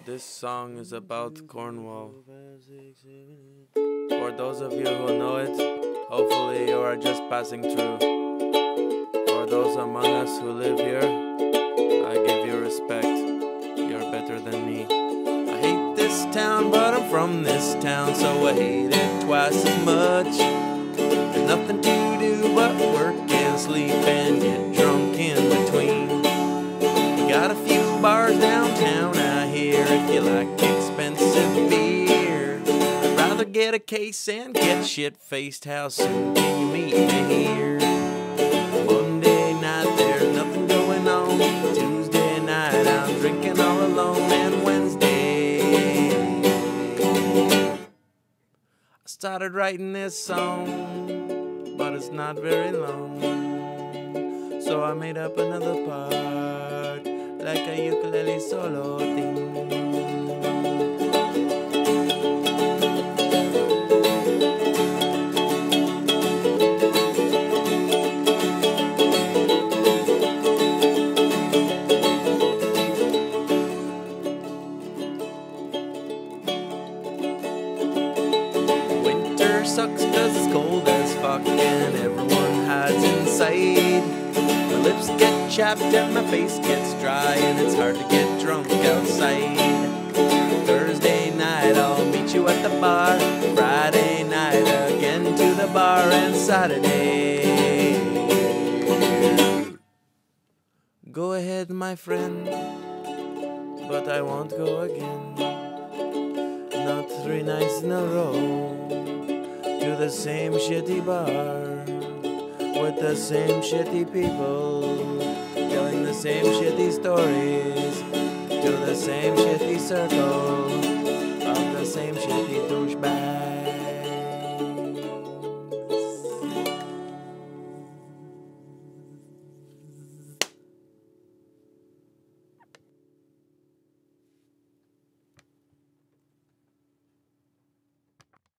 This song is about Cornwall. For those of you who know it, hopefully you are just passing through. For those among us who live here, I give you respect. You're better than me. I hate this town, but I'm from this town, so I hate it twice as much. There's nothing to do but work and sleep and get drunk in between. We got a few bars downtown, I hear, if you like expensive beer. I'd rather get a case and get shit-faced. How soon can you meet me here? Monday night, there's nothing going on. Tuesday night, I'm drinking all alone. And Wednesday, I started writing this song, but it's not very long. So I made up another part, like a ukulele solo thing. Winter sucks cause it's cold as fuck and everyone hides inside. My lips get chapped and my face gets dry and it's hard to get drunk outside. Thursday night I'll meet you at the bar. Friday night again to the bar, and Saturday, go ahead my friend, but I won't go again. Not 3 nights in a row to the same shitty bar with the same shitty people, telling the same shitty stories to the same shitty circle of the same shitty douchebag.